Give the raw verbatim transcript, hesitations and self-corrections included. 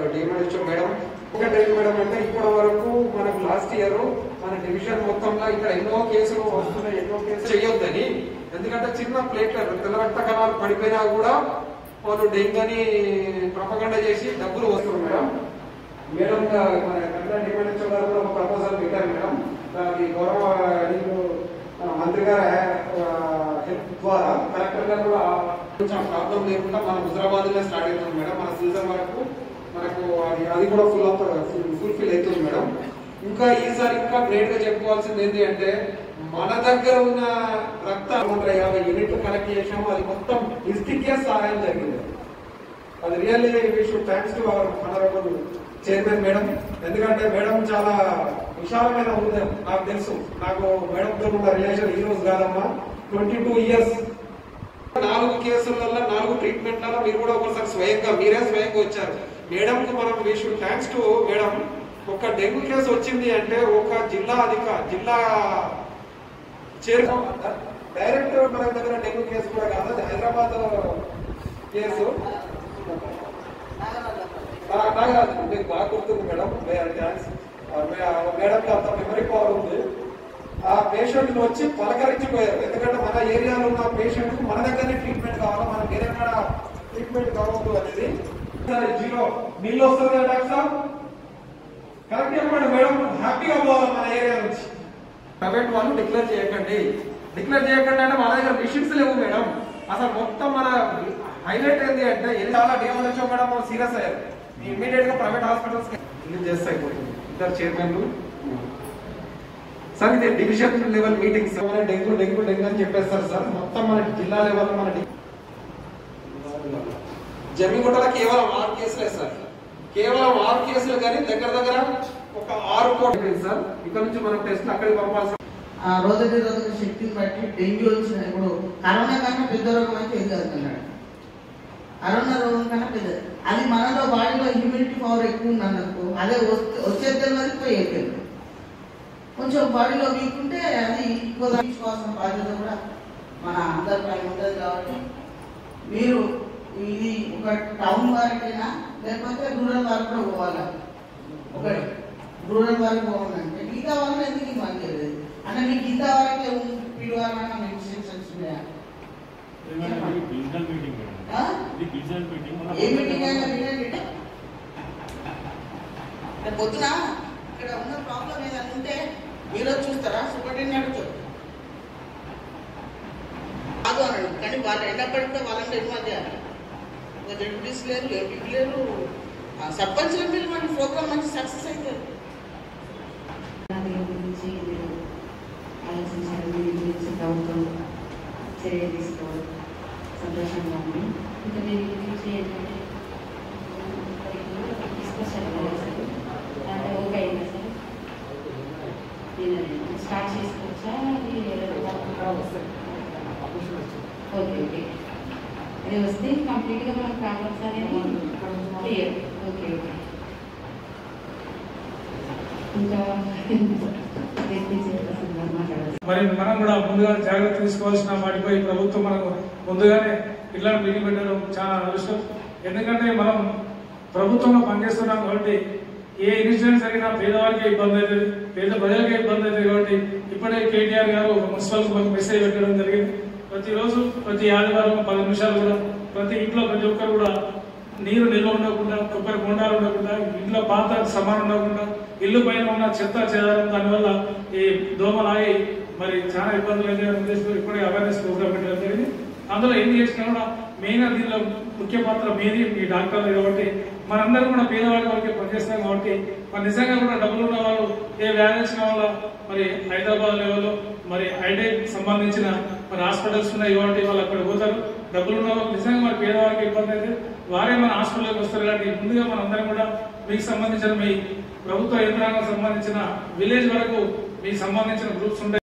DMHO madam ఒకటే madam అంటే ఇప్పటి వరకు మనకు లాస్ట్ ఇయర్ మన డివిజన్ మొత్తంలో ఇక్కడ ఎన్నో కేసులు వస్తున్నాయి, ఎన్నో కేసులు చేయొద్దని. ఎందుకంటే చిన్న ప్లేట్లర్ తెల్ల రక్త కణాలు పడిపోయినా కూడా వాళ్ళు డెంగ్యూ అని ప్రపగండ చేసి డబ్బులు వస్తున్నారు మేడం. మేడం మన కన్నా డిఎంహెచ్ఓ గారు కూడా ఒక ప్రపోజల్ పెట్టారు మేడం. దానికి గౌరవ మంత్రి గారు హెల్ప్ ద్వారా కలెక్టర్ గారు కూడా కొంచెం ప్రాబ్లం లేకుండా మన హుజరాబాద్ లో స్టార్ట్ అవుతుంది మేడం. మన సీజన్ వరకు మనకు అది అది కూడా ఫుల్ అప్ ఫుల్ఫిల్ అవుతుంది మేడం. ఇంకా ఈసారి ఇంకా గ్రేట్ గా చెప్పుకోవాల్సింది ఏంటి అంటే మన దగ్గర ఉన్న రక్త యాభై యూనిట్లు కలెక్ట్ చేసాము. అది మొత్తం డిస్ట్రిక్ట్ కే సహాయం జరిగింది. అది really we should thanks to our honourable chairman madam. ఎందుకంటే మేడం చాలా విశాలమైన హృదయం. నాకు తెలుసు, నాకు మేడంతో ఉన్న రిలేషన్ ఈ రోజు కాదమ్మా, ట్వంటీ టూ ఇయర్స్. నాలుగు కేసులలో నాలుగు ట్రీట్మెంట్లలో మీరు కూడా ఒకసారి స్వయంగా మీరే స్వయంగా వచ్చారు మేడం కు. మనం we should thanks to madam. ఒక డెంగ్యూ కేసు వచ్చింది అంటే ఒక జిల్లా అధిక జిల్లా చైర్మన్ డైరెక్ట్ మన దగ్గర డెంగ్యూ కేసు కూడా కాదు, హైదరాబాద్ కేసు నాగరాజు మీకు బాగా గుర్తుంది మేడం. మేడం అంత మెమరీ పవర్ ఉంది. ఆ పేషెంట్ వచ్చి పలకరించిపోయారు. ఎందుకంటే మన ఏరియాలో ఉన్న పేషెంట్ మన దగ్గరనే ట్రీట్మెంట్ కావాలి, మన వేరే కాడ ట్రీట్మెంట్ కావద్దు అనేది. జీరో నీళ్ళు వస్తుంది కదా డాక్టర్ సార్, కరెక్ట్ చెప్పండి మేడం. హ్యాపీగా పోవాలి మన ఏరియా నుంచి. ప్రైవేట్ వాళ్ళు డిక్లేర్ చేయకండి, డిక్లేర్ చేయకండి అంటే మన దగ్గర మిషన్స్ లేవు మేడం. అసలు మొత్తం మన హైలైట్ ఏంటి అంటే చాలా డిఎంహెచ్ఓ మేడం సీరియస్ అయ్యారు. ఇమీడియట్ గా ప్రైవేట్ హాస్పిటల్స్ చేస్తాయి ఇద్దరు చైర్మన్లు. సార్ ఇది division level meetings dengue dengue dengue అని చెప్పేస్తారు సార్. మొత్తం మన జిల్లా లెవెల్ మన జమ్మిగుంటలో కేవలం ఆరు కేసులే సార్, కేవలం ఆరు కేసులు కానీ దగ్గర దగ్గర ఒక ఆరు కోట్లు సార్. ఇక్కడ నుంచి మనం టెస్ట్ అక్కడికి పంపాల్సి రోజు రోజు శక్తిని బట్టి డెంగ్యూ వచ్చిన ఇప్పుడు కరోనా కన్నా పెద్ద రోగం అయితే ఏం చదువుతున్నాడు. కరోనా రోగం కన్నా పెద్ద, అది మనలో బాడీలో హ్యూమిడిటీ పవర్ ఎక్కువ ఉన్నందుకు అదే వచ్చేది వరకు పోయేది. కొంచెం బాడీలో వీక్ ఉంటే అది ఎక్కువ తీసుకోవాల్సిన బాధ్యత కూడా మన అందరిపై ఉంటుంది. కాబట్టి మీరు ఇది ఒక టౌన్ వారికైనా లేకపోతే రూరల్ వారికి కూడా పోవాలి. ఒక రూరల్ వారికి పోవాలంటే మిగతా వాళ్ళు ఎందుకు ఇబ్బంది లేదు అంటే మీకు ఇంత వరకే పిలవాలన్నా మీకు ఇన్స్ట్రక్షన్స్ ఉన్నాయా? ఏ మీటింగ్ అయినా వినండి. పొద్దున ఇక్కడ ఉన్న ప్రాబ్లం ఏదైనా ఉంటే మీరు చూస్తారా? సూపరింటెండెంట్ అడుగుతారు కాదు అన్నాడు, కానీ వాళ్ళు ఎన్నప్పటికీ వాళ్ళంటే ఇన్వాల్వ్ చేయాలి. డిప్యూటీస్ లేరు, ఎంపీకి లేరు, సర్పంచ్ల మీద మన ప్రోగ్రామ్ మంచి సక్సెస్ అవుతారు. గురించి ఆలోచించారు, దీని గురించి ప్రభుత్వం చర్య తీసుకోవడం సంతోషంగా ఉంది. ఇంకా దీని గురించి ఏంటంటే తీసుకొచ్చారు కదా సార్, అంటే ఓకే అయిందా సార్? నేను స్టార్ట్ చేసుకోవచ్చా? ఓకే ఓకే అది వస్తే కంప్లీట్గా మనం ప్రాబ్లమ్స్ అనేది క్లియర్. ఓకే ఓకే ఇంకా మరి మనం కూడా ముందుగా జాగ్రత్త తీసుకోవాల్సిన వాటిపై ప్రభుత్వం మనకు ముందుగానే పిల్లలు మీటింగ్ పెట్టడం చాలా అవసరం. ఎందుకంటే మనం ప్రభుత్వంలో పనిచేస్తున్నాం కాబట్టి ఏ ఇన్సిడెంట్ జరిగినా పేదవారికి ఇబ్బంది అవుతుంది, పేద ప్రజలకే ఇబ్బంది అవుతుంది. కాబట్టి ఇప్పుడే కేటీఆర్ గారు మున్సిపల్ మెసేజ్ పెట్టడం జరిగింది. ప్రతిరోజు ప్రతి ఆదివారం పది నిమిషాలు కూడా ప్రతి ఇంట్లో ప్రతి ఒక్కరు కూడా నీరు నిల్వ ఉండకుండా, కొబ్బరి బొండాలు ఉండకుండా, ఇంట్లో పాత సమానం ఉండకుండా, ఇల్లు పైన ఉన్న చెత్త చెదారం దానివల్ల ఈ దోమలాగి మరి చాలా ఇబ్బందులు అయితే ఉద్దేశంతో ఇప్పుడే అవేర్నెస్ ప్రోగ్రామ్ పెట్టడం జరిగింది. అందులో ఏం చేసినా కూడా మెయిన్ దీనిలో ముఖ్య పాత్ర మీది, మీ డాక్టర్లు. కాబట్టి మనందరం కూడా పేదవాళ్ళ వరకే పనిచేస్తాం. కాబట్టి మరి నిజంగా కూడా డబ్బులు ఉన్న వాళ్ళు ఏ వ్యాధి వచ్చిన వల్ల మరి హైదరాబాద్ లెవెల్లో మరి ఐటెక్ సంబంధించిన మరి హాస్పిటల్స్ ఉన్నాయి. కాబట్టి వాళ్ళు అక్కడ పోతారు. డబ్బులు ఉన్న వాళ్ళు నిజంగా మరి పేదవాళ్ళకి ఇబ్బంది అయితే వారే మన హాస్పిటల్కి వస్తారు. కాబట్టి ముందుగా మనందరం కూడా మీకు సంబంధించిన మీ ప్రభుత్వ యంత్రాంగం సంబంధించిన విలేజ్ వరకు మీకు సంబంధించిన గ్రూప్స్ ఉంటాయి.